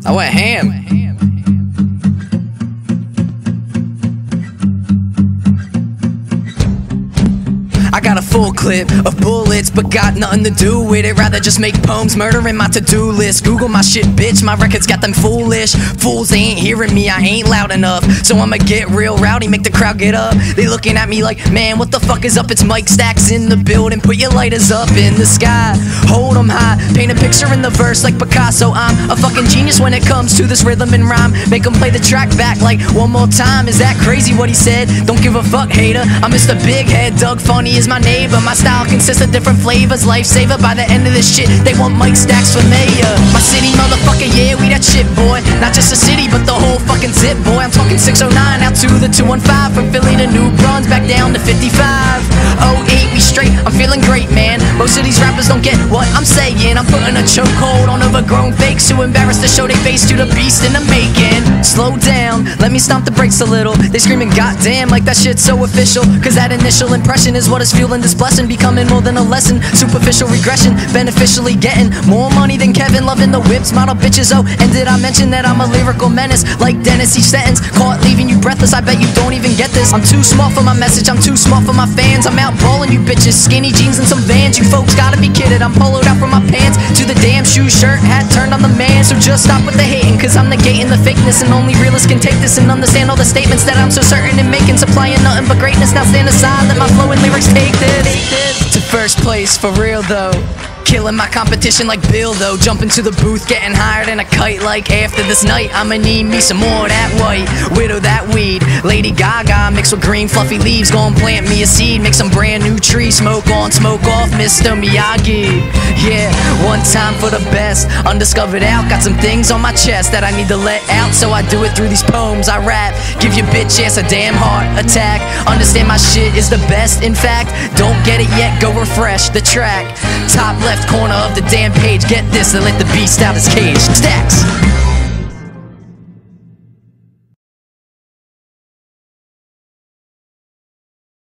I went ham. I got a full clip of bullets, but got nothing to do with it. Rather just make poems, murdering my to-do list. Google my shit, bitch, my records got them foolish. Fools, they ain't hearing me, I ain't loud enough. So I'ma get real rowdy, make the crowd get up. They looking at me like, man, what the fuck is up? It's Mike Stacks in the building, put your lighters up in the sky. Hold them high, paint a picture in the verse like Picasso. I'm a fucking genius when it comes to this rhythm and rhyme. Make them play the track back like one more time. Is that crazy what he said? Don't give a fuck, hater. I'm Mr. Big Head, Doug Funny is my neighbor. My style consists of different flavors. Lifesaver, by the end of this shit they want Mike Stacks for mayor. My city, motherfucker, yeah, we that shit, boy. Not just a city, but the whole fucking zip, boy. I'm talking 609 out to the 215. From Philly to New Bruns, back down to 55. 08, we straight, I'm feeling great, man. Most of these rappers don't get what I'm saying. I'm putting a chokehold on overgrown fakes who embarrassed to show they face to the beast in the making. Slow down, let me stomp the brakes a little. They screaming goddamn like that shit's so official. Cause that initial impression is what is fueling this blessin. Becoming more than a lesson, superficial regression. Beneficially getting more money than Kevin. Loving the whips, model bitches, oh. And did I mention that I'm a lyrical menace? Like Dennis, each sentence caught leaving you breathless. I bet you don't even get this. I'm too smart for my message, I'm too smart for my fans. I'm out balling you bitches, skinny jeans and some Vans. You folks gotta be kidding, I'm poloed out from my pants to the damn shoe, shirt, hat turned on the man. So just stop with the hating, cause I'm negating the fakeness. And only realists can take this and understand all the statements that I'm so certain in making. Supplying nothing but greatness, now stand aside, let my flowing lyrics take this to first place, for real though. Killing my competition like Bill though. Jumping to the booth, getting higher than a kite. Like after this night, I'ma need me some more of that white widow, that weed. Lady Gaga mixed with green fluffy leaves. Gon' plant me a seed, make some brand new tree. Smoke on, smoke off, Mr. Miyagi. Yeah, one time for the best. Undiscovered out, got some things on my chest that I need to let out. So I do it through these poems I rap. Give your bitch ass a damn heart attack. Understand my shit is the best, in fact. Don't get it yet, go refresh the track. Top left corner of the damn page, get this and let the beast out his cage. Stacks.